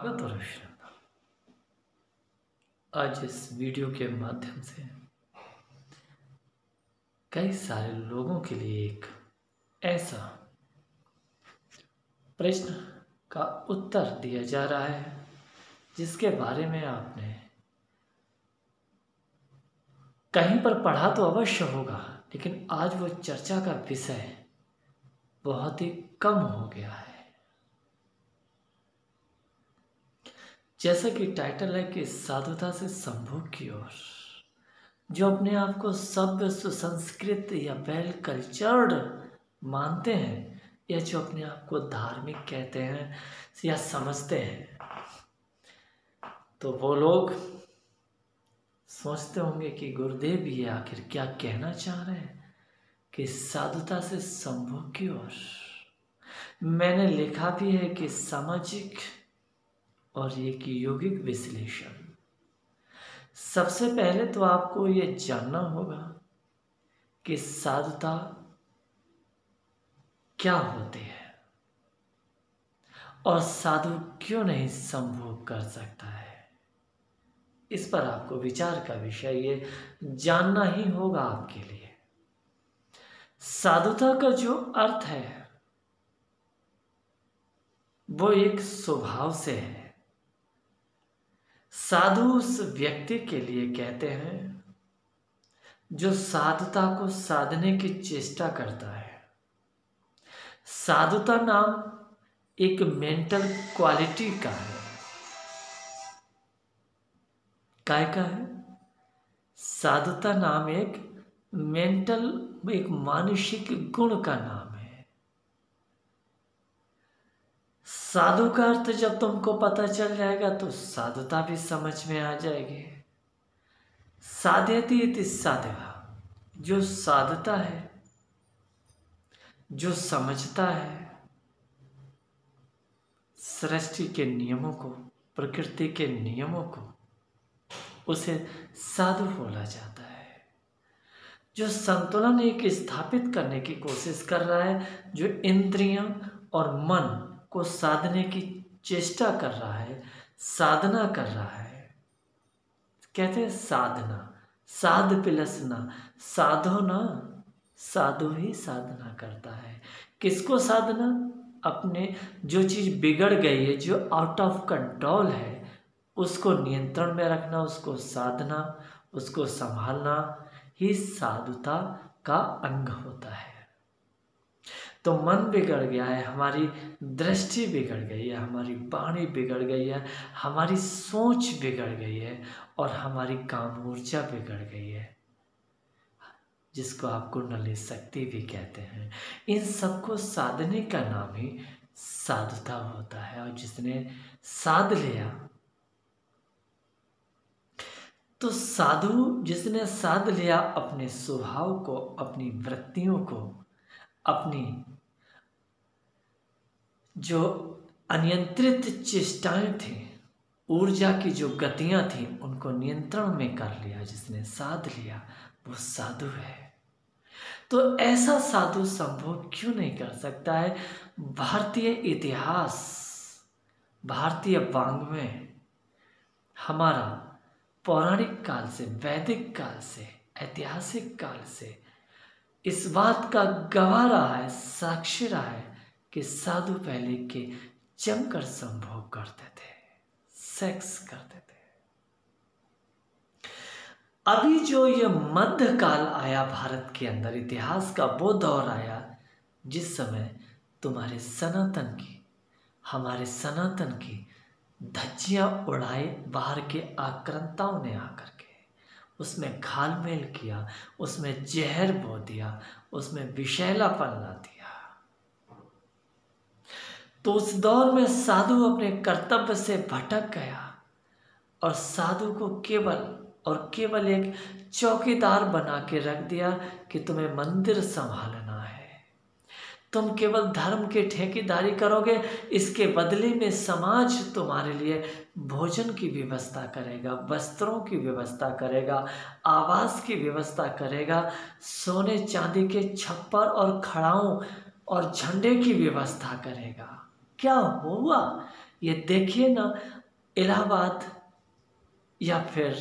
स्वागत और अभिनंदन। आज इस वीडियो के माध्यम से कई सारे लोगों के लिए एक ऐसा प्रश्न का उत्तर दिया जा रहा है जिसके बारे में आपने कहीं पर पढ़ा तो अवश्य होगा, लेकिन आज वो चर्चा का विषय बहुत ही कम हो गया है। जैसा कि टाइटल है कि साधुता से संभोग की ओर। जो अपने आप को सभ्य सुसंस्कृत या वेल कल्चर्ड मानते हैं या जो अपने आप को धार्मिक कहते हैं या समझते हैं, तो वो लोग सोचते होंगे कि गुरुदेव ये आखिर क्या कहना चाह रहे हैं कि साधुता से संभोग की ओर। मैंने लिखा भी है कि सामाजिक और एक यौगिक विश्लेषण। सबसे पहले तो आपको ये जानना होगा कि साधुता क्या होती है और साधु क्यों नहीं संभोग कर सकता है। इस पर आपको विचार का विषय ये जानना ही होगा आपके लिए। साधुता का जो अर्थ है वो एक स्वभाव से है। साधु उस व्यक्ति के लिए कहते हैं जो साधुता को साधने की चेष्टा करता है। साधुता नाम एक मेंटल क्वालिटी का है। काय का है? साधुता नाम एक मेंटल, एक मानसिक गुण का नाम है। साधु का अर्थ जब तुमको पता चल जाएगा तो साधुता भी समझ में आ जाएगी। साध्यति इति साधवा, जो साधता है, जो समझता है सृष्टि के नियमों को, प्रकृति के नियमों को, उसे साधु बोला जाता है। जो संतुलन एक स्थापित करने की कोशिश कर रहा है, जो इंद्रियां और मन को साधने की चेष्टा कर रहा है, साधना कर रहा है, कहते हैं साधना। साध पिलसना, साधो ना, साधु ही साधना करता है। किसको साधना? अपने जो चीज बिगड़ गई है, जो आउट ऑफ कंट्रोल है, उसको नियंत्रण में रखना, उसको साधना, उसको संभालना ही साधुता का अंग होता है। तो मन बिगड़ गया है, हमारी दृष्टि बिगड़ गई है, हमारी वाणी बिगड़ गई है, हमारी सोच बिगड़ गई है और हमारी काम ऊर्जा बिगड़ गई है, जिसको आप कुंडली शक्ति भी कहते हैं। इन सबको साधने का नाम ही साधुता होता है। और जिसने साध लिया तो साधु, जिसने साध लिया अपने स्वभाव को, अपनी वृत्तियों को, अपनी जो अनियंत्रित चेष्टाएं थी, ऊर्जा की जो गतियां थी, उनको नियंत्रण में कर लिया, जिसने साध लिया वो साधु है। तो ऐसा साधु संभोग क्यों नहीं कर सकता है? भारतीय इतिहास, भारतीय वाङ्मय, हमारा पौराणिक काल से, वैदिक काल से, ऐतिहासिक काल से इस बात का गवाह रहा है, साक्षी रहा है कि साधु पहले के जमकर संभोग करते थे, सेक्स करते थे। अभी जो ये मध्यकाल आया भारत के अंदर, इतिहास का वो दौर आया जिस समय तुम्हारे सनातन की, हमारे सनातन की धज्जियां उड़ाए बाहर के आक्रांताओं ने आकर के, उसमें घालमेल किया, उसमें जहर बो दिया, उसमें विषैलापन ला दिया। तो उस दौर में साधु अपने कर्तव्य से भटक गया और साधु को केवल और केवल एक चौकीदार बना के रख दिया कि तुम्हें मंदिर संभालना है, तुम केवल धर्म की ठेकेदारी करोगे, इसके बदले में समाज तुम्हारे लिए भोजन की व्यवस्था करेगा, वस्त्रों की व्यवस्था करेगा, आवास की व्यवस्था करेगा, सोने चांदी के छप्पर और खड़ाओं और झंडे की व्यवस्था करेगा। क्या हुआ ये देखिए ना, इलाहाबाद या फिर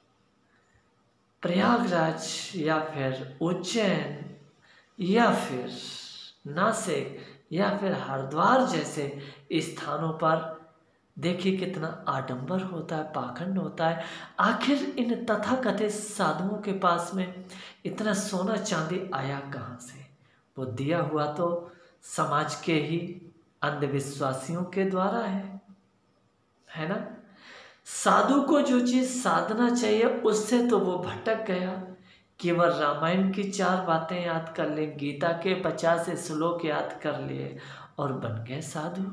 प्रयागराज या फिर उज्जैन या फिर नासिक या फिर हरिद्वार जैसे स्थानों पर देखिए कितना आडंबर होता है, पाखंड होता है। आखिर इन तथाकथित साधुओं के पास में इतना सोना चांदी आया कहाँ से? वो दिया हुआ तो समाज के ही अंधविश्वासियों के द्वारा है ना। साधु को जो चीज साधना चाहिए उससे तो वो भटक गया। केवल रामायण की 4 बातें याद कर ले, गीता के 50 श्लोक याद कर लिए और बन गए साधु।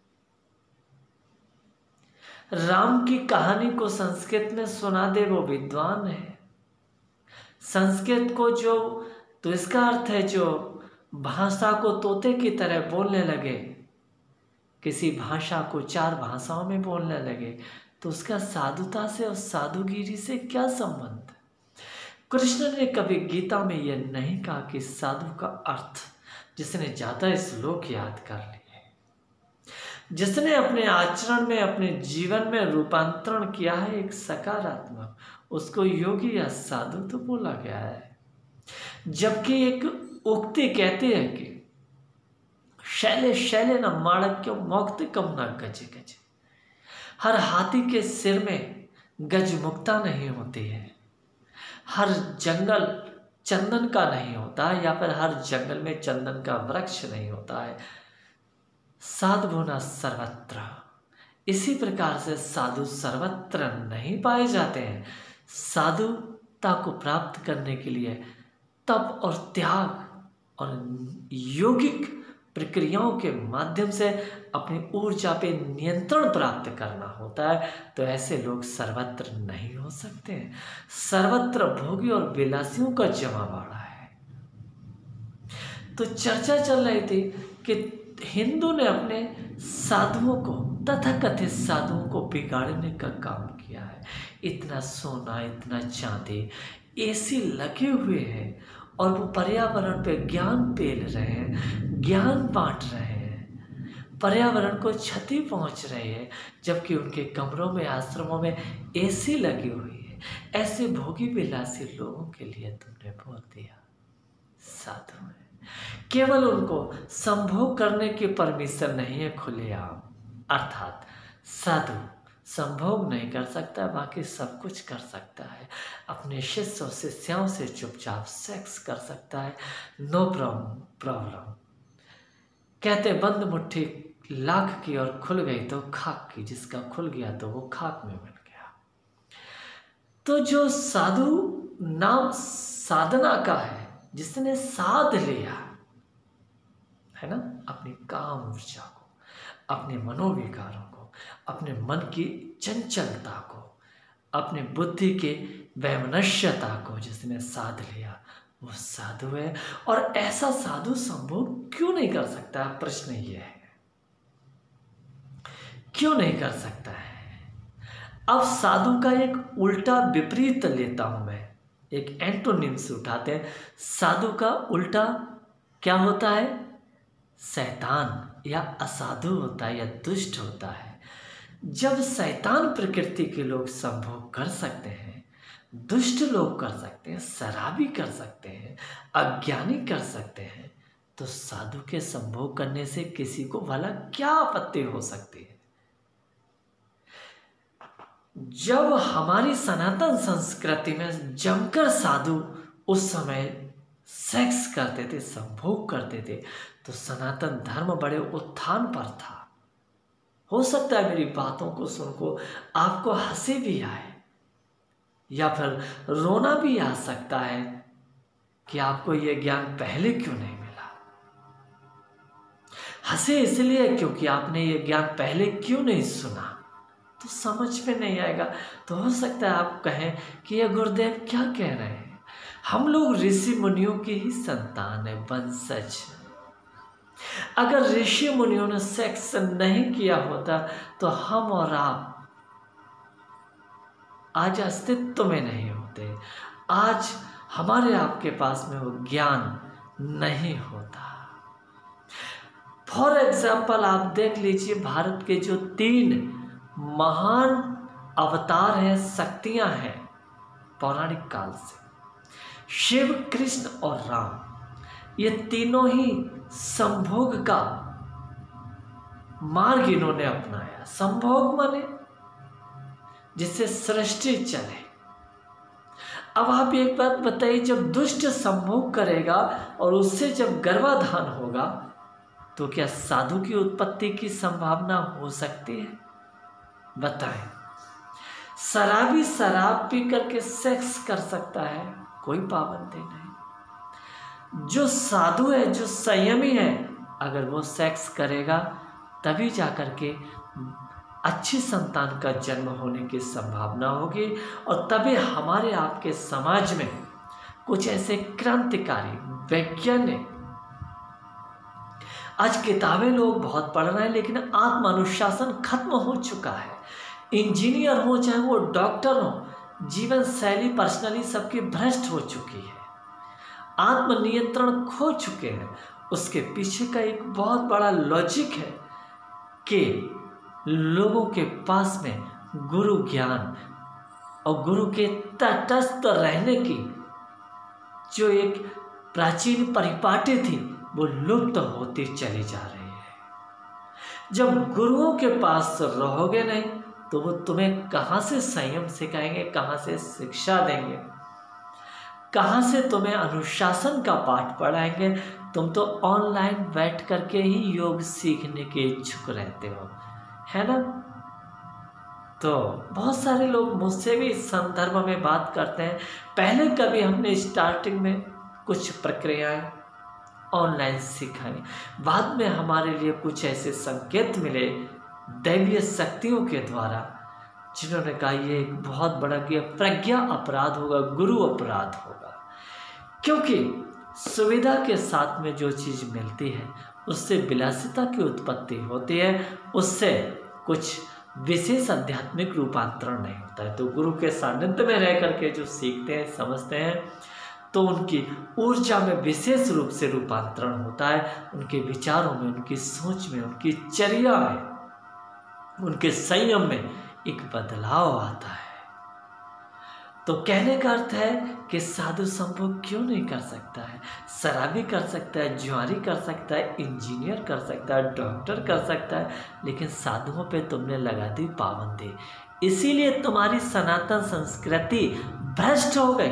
राम की कहानी को संस्कृत में सुना दे वो विद्वान है। संस्कृत को जो, तो इसका अर्थ है जो भाषा को तोते की तरह बोलने लगे, किसी भाषा को 4 भाषाओं में बोलने लगे, तो उसका साधुता से और साधुगिरी से क्या संबंध? कृष्ण ने कभी गीता में यह नहीं कहा कि साधु का अर्थ जिसने ज़्यादा श्लोक याद कर लिए, जिसने अपने आचरण में, अपने जीवन में रूपांतरण किया है एक सकारात्मक, उसको योगी या साधु तो बोला गया है। जबकि एक उक्ति कहती है कि शैले शैले न माणक्यो मौक्तिकम न गज गज। हर हाथी के सिर में गज मुक्ता नहीं होती है, हर जंगल चंदन का नहीं होता है, या फिर हर जंगल में चंदन का वृक्ष नहीं होता है। साधु न सर्वत्र, इसी प्रकार से साधु सर्वत्र नहीं पाए जाते हैं। साधुता को प्राप्त करने के लिए तप और त्याग और यौगिक प्रक्रियाओं के माध्यम से अपनी ऊर्जा पे नियंत्रण प्राप्त करना होता है। तो ऐसे लोग सर्वत्र नहीं हो सकते हैं। सर्वत्र भोगी और विलासियों का जमावड़ा है। तो चर्चा चल रही थी कि हिंदू ने अपने साधुओं को, तथाकथित साधुओं को बिगाड़ने का काम किया है। इतना सोना, इतना चांदी, एसी लगे हुए हैं और वो पर्यावरण पे ज्ञान पेल रहे हैं, ज्ञान बांट रहे हैं, पर्यावरण को क्षति पहुंच रही है, जबकि उनके कमरों में, आश्रमों में एसी लगी हुई है। ऐसे भोगी विलासी लोगों के लिए तुमने बोल दिया साधु है। केवल उनको संभोग करने की परमिशन नहीं है खुलेआम, अर्थात साधु संभोग नहीं कर सकता, बाकी सब कुछ कर सकता है। अपने शिष्य और शिष्याओं से चुपचाप सेक्स कर सकता है, नो प्रॉब्लम। कहते बंद मुट्ठी लाख की और खुल गई तो खाक की, जिसका खुल गया तो वो खाक में मिल गया। तो जो साधु नाम साधना का है, जिसने साध लिया है ना, अपनी काम ऊर्जा को, अपने मनोविकारों को, अपने मन की चंचलता को, अपने बुद्धि के वैमनस्यता को जिसने साध लिया, वो साधु है। और ऐसा साधु संभोग क्यों नहीं कर सकता? प्रश्न ये है, क्यों नहीं कर सकता है? अब साधु का एक उल्टा विपरीत लेता हूं मैं, एक एंटोनिम्स उठाते हैं। साधु का उल्टा क्या होता है? शैतान या असाधु होता है या दुष्ट होता है। जब शैतान प्रकृति के लोग संभोग कर सकते हैं, दुष्ट लोग कर सकते हैं, शराबी कर सकते हैं, अज्ञानी कर सकते हैं, तो साधु के संभोग करने से किसी को भला क्या आपत्ति हो सकती है? जब हमारी सनातन संस्कृति में जमकर साधु उस समय सेक्स करते थे, संभोग करते थे, तो सनातन धर्म बड़े उत्थान पर था। हो सकता है मेरी बातों को सुनकर आपको हंसी भी आए या फिर रोना भी आ सकता है कि आपको यह ज्ञान पहले क्यों नहीं मिला। हंसे इसलिए क्योंकि आपने ये ज्ञान पहले क्यों नहीं सुना, तो समझ में नहीं आएगा। तो हो सकता है आप कहें कि ये गुरुदेव क्या कह रहे हैं, हम लोग ऋषि मुनियों की ही संतान है, वंशज। अगर ऋषि मुनियों ने सेक्स नहीं किया होता तो हम और आप आज अस्तित्व में नहीं होते, आज हमारे आपके पास में वो ज्ञान नहीं होता। फॉर एग्जाम्पल आप देख लीजिए, भारत के जो 3 महान अवतार हैं, शक्तियां हैं पौराणिक काल से, शिव, कृष्ण और राम, ये तीनों ही संभोग का मार्ग इन्होंने अपनाया। संभोग माने जिससे सृष्टि चले। अब आप एक बात बताइए, जब दुष्ट संभोग करेगा और उससे जब गर्भाधान होगा तो क्या साधु की उत्पत्ति की संभावना हो सकती है? बताएं। शराबी शराब पी करके सेक्स कर सकता है, कोई पाबंदी नहीं। जो साधु है, जो संयमी है, अगर वो सेक्स करेगा तभी जाकर के अच्छी संतान का जन्म होने की संभावना होगी, और तभी हमारे आपके समाज में कुछ ऐसे क्रांतिकारी वैज्ञानिक, आज किताबें लोग बहुत पढ़ रहे हैं लेकिन आत्म अनुशासन खत्म हो चुका है। इंजीनियर हो चाहे वो डॉक्टर हो, जीवन शैली पर्सनली सबकी भ्रष्ट हो चुकी है, आत्मनियंत्रण खो चुके हैं। उसके पीछे का एक बहुत बड़ा लॉजिक है कि लोगों के पास में गुरु ज्ञान और गुरु के तटस्थ रहने की जो एक प्राचीन परिपाटी थी वो लुप्त होती चली जा रही है। जब गुरुओं के पास रहोगे नहीं तो वो तुम्हें कहाँ से संयम सिखाएंगे, कहाँ से शिक्षा देंगे, कहाँ से तुम्हें अनुशासन का पाठ पढ़ाएंगे। तुम तो ऑनलाइन बैठ करके ही योग सीखने के इच्छुक रहते हो, है ना। तो बहुत सारे लोग मुझसे भी इस संदर्भ में बात करते हैं। पहले कभी हमने स्टार्टिंग में कुछ प्रक्रियाएं ऑनलाइन सिखाई, बाद में हमारे लिए कुछ ऐसे संकेत मिले दैवीय शक्तियों के द्वारा, जिन्होंने कहा ये एक बहुत बड़ा प्रज्ञा अपराध होगा, गुरु अपराध होगा। क्योंकि सुविधा के साथ में जो चीज़ मिलती है उससे विलासिता की उत्पत्ति होती है, उससे कुछ विशेष आध्यात्मिक रूपांतरण नहीं होता है। तो गुरु के सानिध्य में रह करके जो सीखते हैं, समझते हैं, तो उनकी ऊर्जा में विशेष रूप से रूपांतरण होता है, उनके विचारों में, उनकी सोच में, उनकी चर्या में, उनके संयम में एक बदलाव आता है। तो कहने का अर्थ है कि साधु संभोग क्यों नहीं कर सकता है? शराबी कर सकता है, जुआरी कर सकता है, इंजीनियर कर सकता है, डॉक्टर कर सकता है, लेकिन साधुओं पे तुमने लगा दी पाबंदी, इसीलिए तुम्हारी सनातन संस्कृति भ्रष्ट हो गई।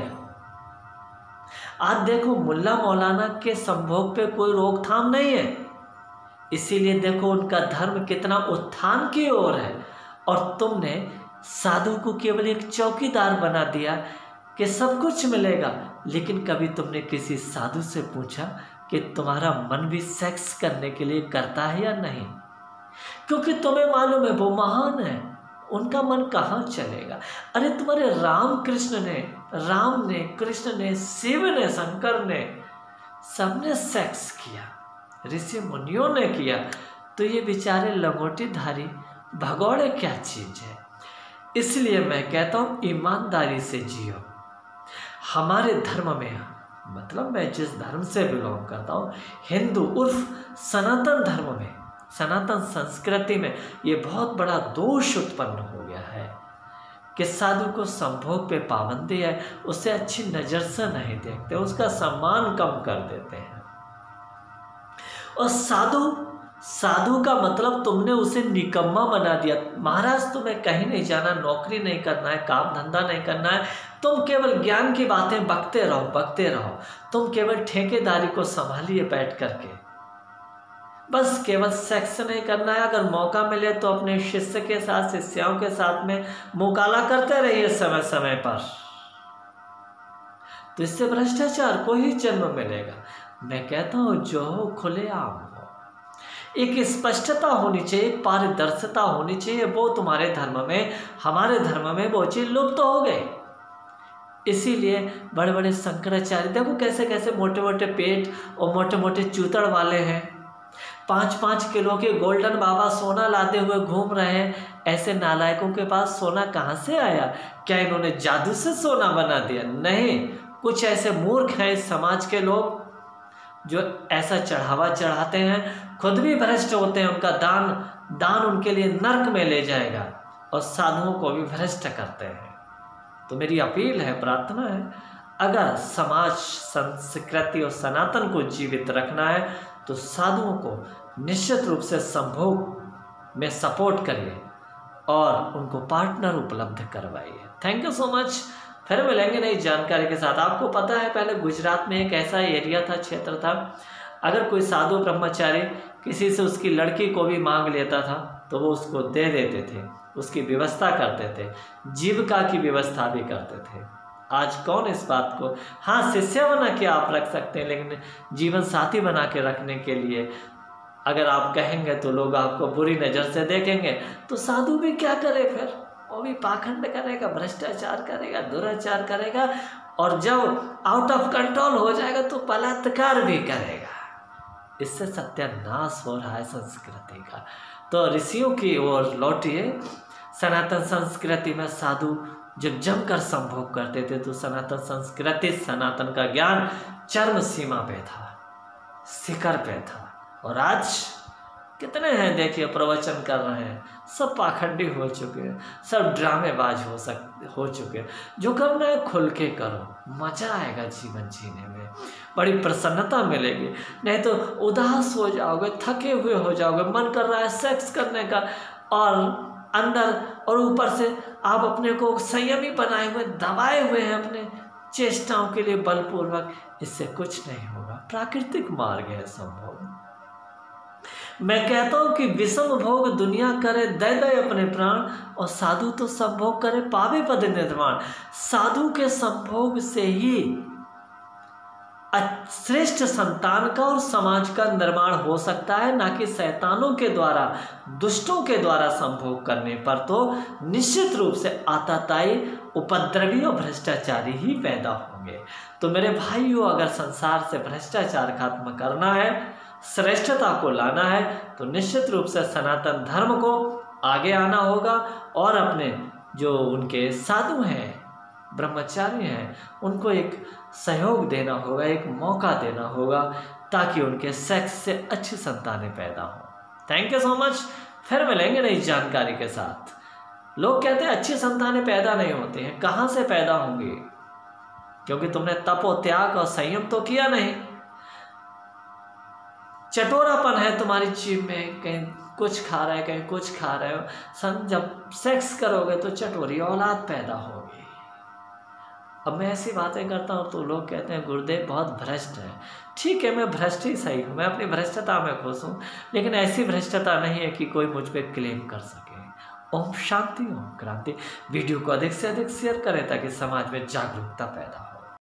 आज देखो मुल्ला मौलाना के संभोग पे कोई रोकथाम नहीं है, इसीलिए देखो उनका धर्म कितना उत्थान की ओर है, और तुमने साधु को केवल एक चौकीदार बना दिया कि सब कुछ मिलेगा। लेकिन कभी तुमने किसी साधु से पूछा कि तुम्हारा मन भी सेक्स करने के लिए करता है या नहीं? क्योंकि तुम्हें मालूम है वो महान है, उनका मन कहाँ चलेगा। अरे तुम्हारे राम ने, कृष्ण ने, शिव ने, शंकर ने, सबने सेक्स किया, ऋषि मुनियों ने किया, तो ये बेचारे लंगोटीधारी भगौड़े क्या चीज है। इसलिए मैं कहता हूँ ईमानदारी से जियो। हमारे धर्म में, मतलब मैं जिस धर्म से बिलोंग करता हूँ, हिंदू उर्फ सनातन धर्म में, सनातन संस्कृति में ये बहुत बड़ा दोष उत्पन्न हो गया है कि साधु को संभोग पे पाबंदी है, उसे अच्छी नज़र से नहीं देखते, उसका सम्मान कम कर देते हैं। और साधु का मतलब तुमने उसे निकम्मा बना दिया। महाराज तुम्हें कहीं नहीं जाना, नौकरी नहीं करना है, काम धंधा नहीं करना है, तुम केवल ज्ञान की बातें बकते रहो, तुम केवल ठेकेदारी को संभालिए बैठ करके, बस केवल सेक्स नहीं करना है। अगर मौका मिले तो अपने शिष्य के साथ, शिष्याओं के साथ में मुकाला करते रहिए समय समय पर, तो इससे भ्रष्टाचार को ही जन्म मिलेगा। मैं कहता हूँ जो हो खुलेआम हो, एक स्पष्टता होनी चाहिए, पारदर्शिता होनी चाहिए। वो तुम्हारे धर्म में, हमारे धर्म में वो चीज लुप्त हो गए। इसीलिए बड़े बड़े शंकराचार्य देखो कैसे कैसे मोटे मोटे पेट और मोटे मोटे चूतड़ वाले हैं, 5-5 किलो के गोल्डन बाबा सोना लाते हुए घूम रहे हैं। ऐसे नालायकों के पास सोना कहाँ से आया? क्या इन्होंने जादू से सोना बना दिया? नहीं, कुछ ऐसे मूर्ख हैं इस समाज के लोग, जो ऐसा चढ़ावा चढ़ाते हैं खुद भी भ्रष्ट होते हैं, उनका दान उनके लिए नर्क में ले जाएगा और साधुओं को भी भ्रष्ट करते हैं। तो मेरी अपील है, प्रार्थना है, अगर समाज संस्कृति और सनातन को जीवित रखना है तो साधुओं को निश्चित रूप से संभोग में सपोर्ट करिए और उनको पार्टनर उपलब्ध करवाइए। Thank you so much. फिर मिलेंगे नई जानकारी के साथ। आपको पता है पहले गुजरात में एक ऐसा एरिया था, क्षेत्र था, अगर कोई साधु ब्रह्मचारी किसी से उसकी लड़की को भी मांग लेता था तो वो उसको दे देते थे, उसकी व्यवस्था करते थे, जीविका की व्यवस्था भी करते थे। आज कौन इस बात को, हाँ शिष्य बना के आप रख सकते हैं, लेकिन जीवन साथी बना के रखने के लिए अगर आप कहेंगे तो लोग आपको बुरी नज़र से देखेंगे। तो साधु भी क्या करे, फिर वो भी पाखंड करेगा, भ्रष्टाचार करेगा, दुराचार करेगा और जब आउट ऑफ कंट्रोल हो जाएगा तो बलात्कार भी करेगा। इससे सत्यानाश हो रहा है संस्कृति का। तो ऋषियों की ओर लौटिए। सनातन संस्कृति में साधु जब जमकर संभोग करते थे तो सनातन संस्कृति, सनातन का ज्ञान चरम सीमा पे था, शिखर पे था। और आज कितने हैं देखिए प्रवचन कर रहे हैं, सब पाखंडी हो चुके हैं, सब ड्रामेबाज हो चुके हैं। जो करना है खुल के करो, मजा आएगा जीवन जीने में, बड़ी प्रसन्नता मिलेगी। नहीं तो उदास हो जाओगे, थके हुए हो जाओगे, मन कर रहा है सेक्स करने का और अंदर और ऊपर से आप अपने को संयमी बनाए हुए, दबाए हुए हैं अपने चेष्टाओं के लिए बलपूर्वक। इससे कुछ नहीं होगा। प्राकृतिक मार्ग है संभोग। मैं कहता हूं कि विषम भोग दुनिया करे दय दय अपने प्राण, और साधु तो संभोग करे पावे पद निर्माण। साधु के संभोग से ही श्रेष्ठ संतान का और समाज का निर्माण हो सकता है, ना कि शैतानों के द्वारा, दुष्टों के द्वारा संभोग करने पर तो निश्चित रूप से आताताई, उपद्रवी और भ्रष्टाचारी ही पैदा होंगे। तो मेरे भाइयों, अगर संसार से भ्रष्टाचार खत्म करना है, श्रेष्ठता को लाना है, तो निश्चित रूप से सनातन धर्म को आगे आना होगा और अपने जो उनके साधु हैं, ब्रह्मचारी हैं, उनको एक सहयोग देना होगा, एक मौका देना होगा, ताकि उनके सेक्स से अच्छी संतानें पैदा हों। Thank you so much. फिर मिलेंगे नई जानकारी के साथ। लोग कहते हैं अच्छी संतानें पैदा नहीं होती हैं। कहाँ से पैदा होंगी? क्योंकि तुमने तपो त्याग और संयम तो किया नहीं। चटोरापन है तुम्हारी जीभ में, कहीं कुछ खा रहे, कहीं कुछ खा रहे हो। जब सेक्स करोगे तो चटोरी औलाद पैदा होगी। अब मैं ऐसी बातें करता हूँ तो लोग कहते हैं गुरुदेव बहुत भ्रष्ट है। ठीक है, मैं भ्रष्ट ही सही हूँ, मैं अपनी भ्रष्टता में खुश हूँ, लेकिन ऐसी भ्रष्टता नहीं है कि कोई मुझ पर क्लेम कर सके। ओम शांति, ओम क्रांति। वीडियो को अधिक से अधिक शेयर करें ताकि समाज में जागरूकता पैदा हो।